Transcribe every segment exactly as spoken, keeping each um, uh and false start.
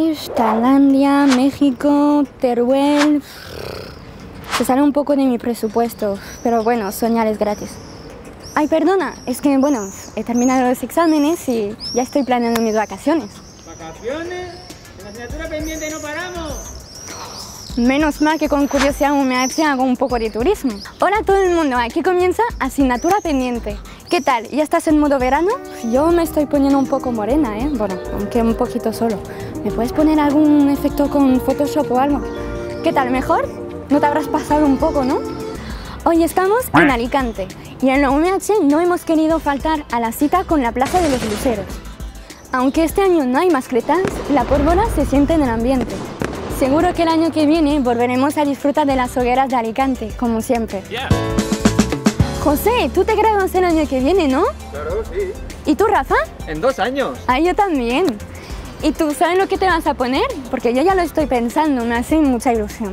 Bangladesh, Tailandia, México, Teruel. Se sale un poco de mi presupuesto, pero bueno, soñar es gratis. Ay, perdona, es que bueno, he terminado los exámenes y ya estoy planeando mis vacaciones. ¿Vacaciones? En la asignatura pendiente no paramos. Menos mal que con Curiosidad U M H hago un poco de turismo. Hola a todo el mundo, aquí comienza Asignatura Pendiente. ¿Qué tal? ¿Ya estás en modo verano? Yo me estoy poniendo un poco morena, ¿eh? Bueno, aunque un poquito solo. ¿Me puedes poner algún efecto con Photoshop o algo? ¿Qué tal? ¿Mejor? No te habrás pasado un poco, ¿no? Hoy estamos en Alicante y en la U M H no hemos querido faltar a la cita con la Plaza de los Luceros. Aunque este año no hay mascletas, la pólvora se siente en el ambiente. Seguro que el año que viene volveremos a disfrutar de las hogueras de Alicante, como siempre. Yeah. José, tú te gradúas el año que viene, ¿no? Claro, sí. ¿Y tú, Rafa? En dos años. Ah, yo también. ¿Y tú sabes lo que te vas a poner? Porque yo ya lo estoy pensando, me hace mucha ilusión.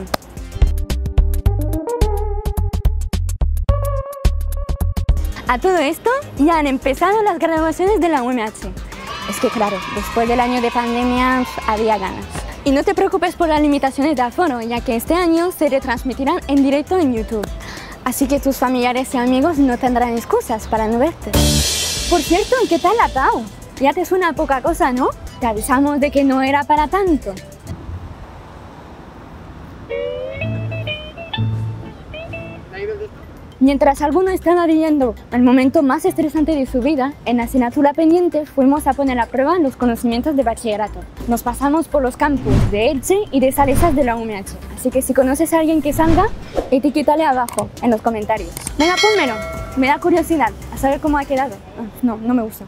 A todo esto, ya han empezado las graduaciones de la U M H. Es que claro, después del año de pandemia había ganas. Y no te preocupes por las limitaciones de aforo, ya que este año se retransmitirán en directo en YouTube. Así que tus familiares y amigos no tendrán excusas para no verte. Por cierto, ¿qué tal la Pau? Ya te suena poca cosa, ¿no? Te avisamos de que no era para tanto. Mientras alguno estaba viviendo el momento más estresante de su vida, en la asignatura pendiente fuimos a poner a prueba los conocimientos de bachillerato. Nos pasamos por los campus de Elche y de Salesas de la U M H, así que si conoces a alguien que salga, etiquétale abajo en los comentarios. Venga, pónmelo, me da curiosidad a saber cómo ha quedado. No, no me gusta.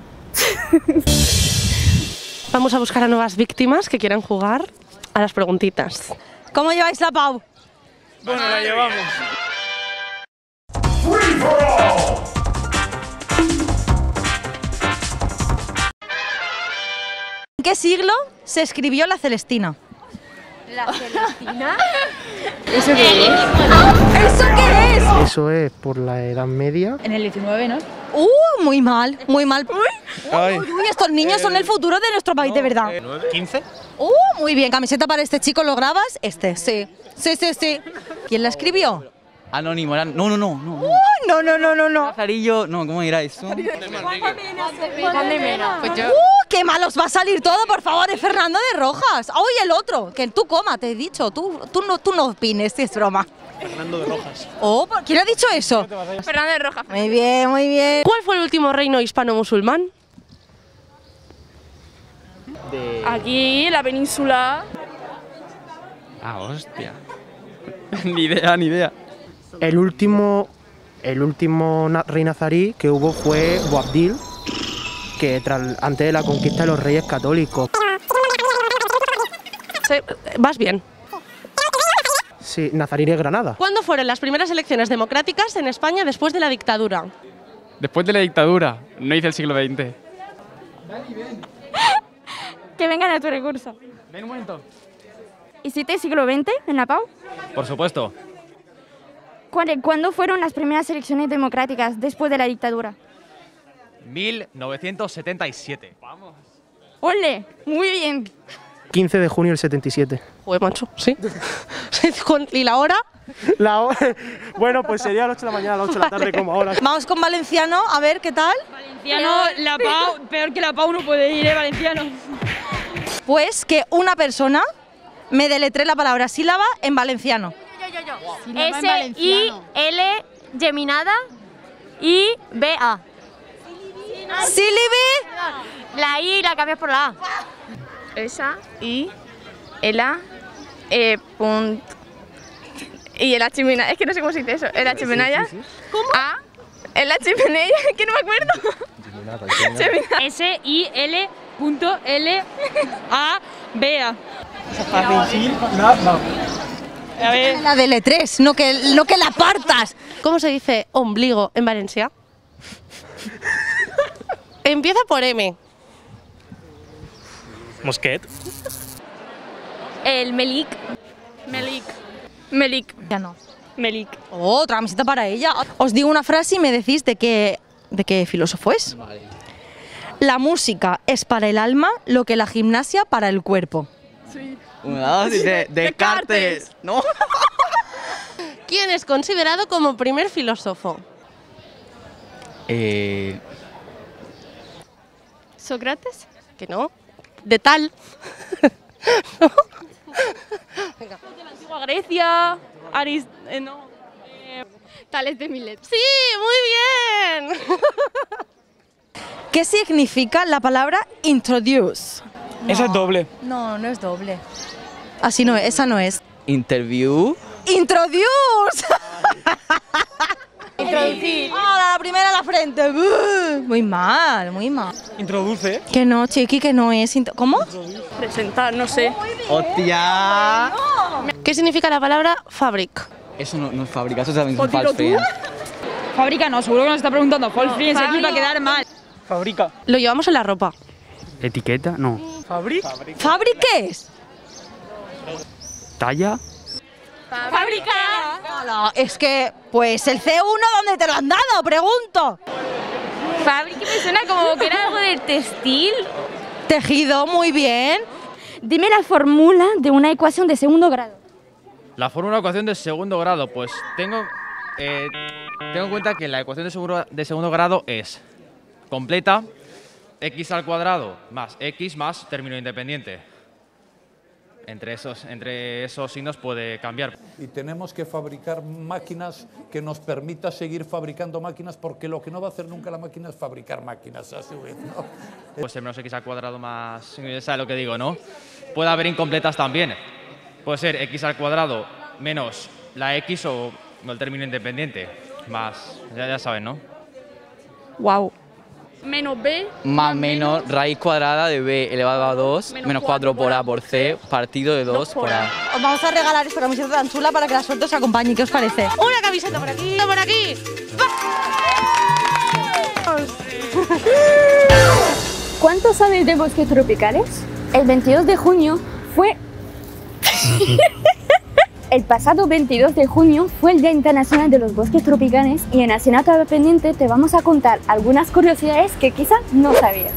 Vamos a buscar a nuevas víctimas que quieran jugar a las preguntitas. ¿Cómo lleváis la Pau? Bueno, la llevamos. ¿En qué siglo se escribió la Celestina? ¿La Celestina? ¿Eso qué es? ¿Eso qué es? Eso es por la Edad Media. En el diecinueve, ¿no? Uh, muy mal, muy mal. Uy, uy, uy, estos niños son el futuro de nuestro país, de verdad. ¿quince? Uh, muy bien, camiseta para este chico, ¿lo grabas? Este, sí. Sí, sí, sí. ¿Quién la escribió? Anónimo, era... no, no, no, no. Uh, no, no, no, no, no. Lazarillo, no, ¿cómo era eso? Juan de Mena. Pues yo. Uh, qué mal os va a salir todo, por favor, es Fernando de Rojas. Uy, el otro, que tú coma, te he dicho, tú, tú, no, tú no opines, es broma. Fernando de Rojas. Oh, ¿quién ha dicho eso? Fernando de Rojas. Muy bien, muy bien. ¿Cuál fue el último reino hispano-musulmán? De... Aquí, la península. Ah, hostia. Ni idea, ni idea. El último, el último na- rey nazarí que hubo fue Boabdil, que tras, antes de la conquista de los reyes católicos. Vas bien. Sí, nazarí de Granada. ¿Cuándo fueron las primeras elecciones democráticas en España después de la dictadura? Después de la dictadura, no hice el siglo veinte. Que vengan a tu recurso. Ven un momento. ¿Hiciste el siglo veinte en la Pau? Por supuesto. ¿Cuándo fueron las primeras elecciones democráticas después de la dictadura? mil novecientos setenta y siete. Vamos. ¡Ole! Muy bien. quince de junio del setenta y siete. Joder, macho, sí. ¿Y la hora? La hora... Bueno, pues sería a las ocho de la mañana, a las ocho de la tarde como ahora. Vamos con Valenciano, a ver qué tal. Valenciano, la Pau, peor que la Pau no puede ir, ¿eh, Valenciano? Pues que una persona me deletree la palabra sílaba en valenciano. S I L geminada I B A. Sílibi. La I la cambias por la A. Esa, I, Ela, E, punt. Y en la chimenea, es que no sé cómo se dice eso. En la chimenea. ¿Cómo? A, en la chimenea, que no me acuerdo. S I L punto L A B A. A ver. La deletres, no que, no que la partas. ¿Cómo se dice ombligo en Valencia? Empieza por M. Mosquet. El Melik. Melik. Melik. Ya no. Melik. Oh, otra camiseta para ella. Os digo una frase y me decís de qué, de qué filósofo es. Vale. La música es para el alma lo que la gimnasia para el cuerpo. Sí. Una, dos, y de, Descartes. ¿No? ¿Quién es considerado como primer filósofo? Eh... ¿Sócrates? Que no. De tal. ¿No? Venga. De la antigua Grecia. Aris... Eh, no. Eh, Tales de Milet. Sí, muy bien. ¿Qué significa la palabra introduce? No. Eso es doble. No, no es doble. Así no es, esa no es. Interview. ¡Introduce! Introducir. ¡Ah, la primera a la frente! Uh, muy mal, muy mal. Introduce. Que no, chiqui, que no es. ¿Cómo? Presentar, no sé. ¡Hostia! ¿Qué significa la palabra fabric? Eso no, no es fábrica, eso también es un false friend. Fábrica no, seguro que nos está preguntando false friends aquí para quedar mal. Fabrica. Lo llevamos en la ropa. ¿Etiqueta? No. ¿Fabric? ¿Fabric qué es? ¿Talla? Fábrica. No, es que, pues el C uno, ¿dónde te lo han dado? Pregunto. Fábrica me suena como que era algo del textil. Tejido, muy bien. Dime la fórmula de una ecuación de segundo grado. La fórmula de ecuación de segundo grado, pues tengo, eh, tengo en cuenta que la ecuación de segundo, de segundo grado es completa, x al cuadrado más x más término independiente. Entre esos, entre esos signos puede cambiar. Y tenemos que fabricar máquinas que nos permita seguir fabricando máquinas, porque lo que no va a hacer nunca la máquina es fabricar máquinas a su vez, ¿no? Pues menos x al cuadrado más... ¿Sabes lo que digo, no? Puede haber incompletas también. Puede ser x al cuadrado menos la x o el término independiente. Más... Ya, ya saben, ¿no? Wow. Menos b. Más menos raíz cuadrada de b elevado a dos, menos, menos cuatro por a por c, partido de dos por a. Os vamos a regalar esta camiseta tan chula para que la suerte os acompañe. ¿Qué os parece? Una camiseta por aquí, por aquí. ¿Cuánto sabéis de bosques tropicales? El veintidós de junio fue... El pasado veintidós de junio fue el Día Internacional de los Bosques Tropicales y en Asignatura Pendiente te vamos a contar algunas curiosidades que quizá no sabías.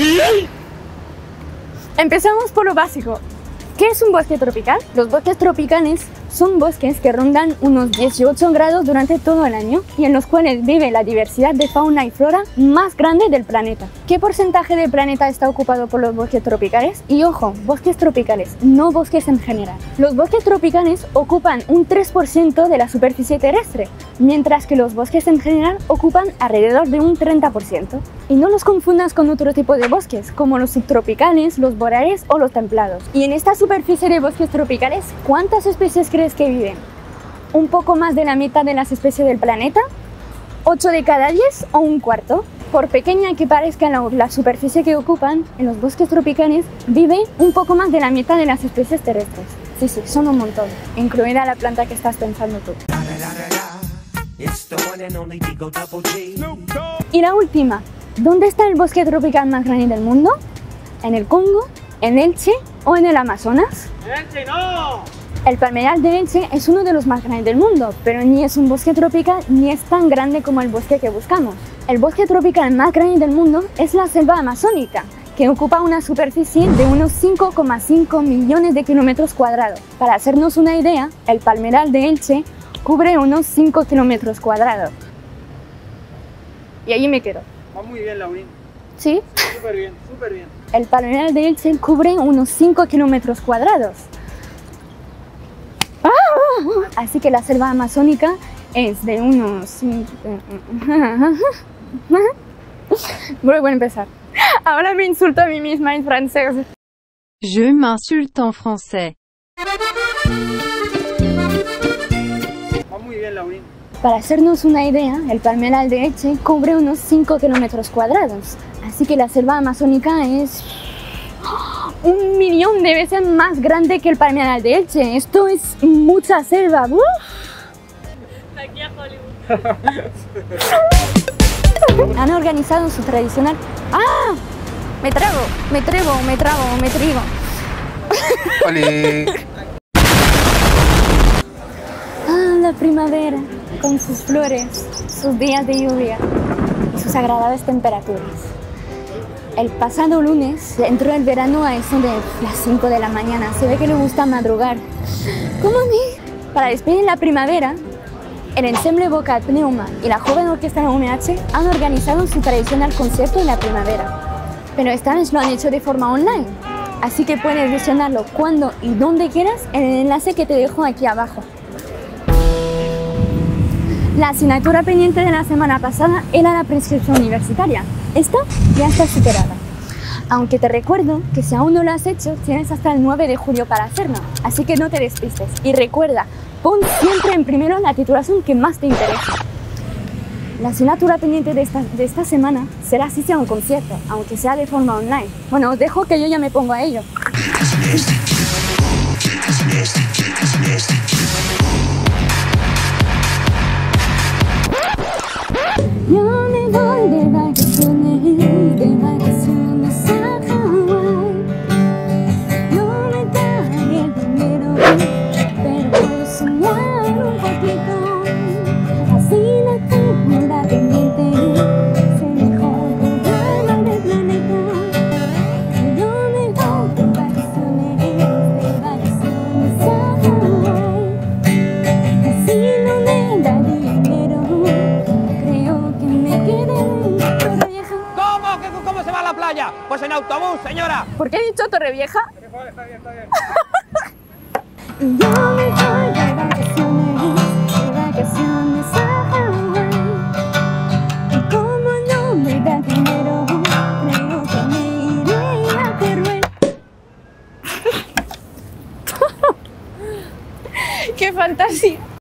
Empezamos por lo básico. ¿Qué es un bosque tropical? Los bosques tropicales son bosques que rondan unos dieciocho grados durante todo el año y en los cuales vive la diversidad de fauna y flora más grande del planeta. ¿Qué porcentaje del planeta está ocupado por los bosques tropicales? Y ojo, bosques tropicales, no bosques en general. Los bosques tropicales ocupan un tres por ciento de la superficie terrestre, mientras que los bosques en general ocupan alrededor de un treinta por ciento. Y no los confundas con otro tipo de bosques, como los subtropicales, los boreales o los templados. Y en esta superficie de bosques tropicales, ¿cuántas especies crees que viven? ¿Un poco más de la mitad de las especies del planeta? ¿ocho de cada diez o un cuarto? Por pequeña que parezca la, la superficie que ocupan, en los bosques tropicales vive un poco más de la mitad de las especies terrestres. Sí, sí, son un montón, incluida la planta que estás pensando tú. Y la última, ¿dónde está el bosque tropical más grande del mundo? ¿En el Congo, en Elche o en el Amazonas? ¡Elche no! El palmeral de Elche es uno de los más grandes del mundo, pero ni es un bosque tropical ni es tan grande como el bosque que buscamos. El bosque tropical más grande del mundo es la selva amazónica, que ocupa una superficie de unos cinco coma cinco millones de kilómetros cuadrados. Para hacernos una idea, el palmeral de Elche cubre unos cinco kilómetros cuadrados. Y allí me quedo. Va muy bien, Laurín. ¿Sí? Súper bien, súper bien. El palmeral de Elche cubre unos cinco kilómetros cuadrados. Así que la selva amazónica es de unos... Voy a empezar. Ahora me insulto a mí misma en francés. Je m'insulte en français. Va muy bien, Laurín. Para hacernos una idea, el palmeral de Elche cubre unos cinco kilómetros cuadrados. Así que la selva amazónica es... un millón de veces más grande que el palmeral de Elche. Esto es mucha selva. ¡Uf! Aquí a Hollywood. Han organizado su tradicional... ¡Ah! Me trago, me trevo, me trago, me trigo. Ah, la primavera, con sus flores, sus días de lluvia y sus agradables temperaturas. el pasado lunes entró el verano a eso de las cinco de la mañana. Se ve que le gusta madrugar. Como a mí. Para despedir la primavera, el ensemble vocal Pneuma y la joven orquesta U M H han organizado su tradicional concierto en la primavera. Pero esta vez lo han hecho de forma online. Así que puedes visionarlo cuando y donde quieras en el enlace que te dejo aquí abajo. La asignatura pendiente de la semana pasada era la prescripción universitaria. Esta ya está superada. Aunque te recuerdo que si aún no lo has hecho, tienes hasta el nueve de julio para hacerlo. Así que no te despistes. Y recuerda, pon siempre en primero la titulación que más te interesa. La asignatura pendiente de esta, de esta semana será si sea un concierto, aunque sea de forma online. Bueno, os dejo que yo ya me pongo a ello. Yo me voy de vacaciones, de vacaciones a Hawái. No me trae el dinero, pero puedo soñar un poquito. Asignatura pendiente, es el mejor programa del planeta. Yo me voy de vacaciones, de vacaciones a Hawái. Así no me da dinero. ¿Cómo? ¿Cómo se va a la playa? Pues en autobús, señora. ¿Por qué he dicho Torrevieja? Está bien, está bien. Yo me voy de vacaciones, de vacaciones a Hawái. Y como no me da dinero, creo que me iré a Teruel. ¡Qué fantasía!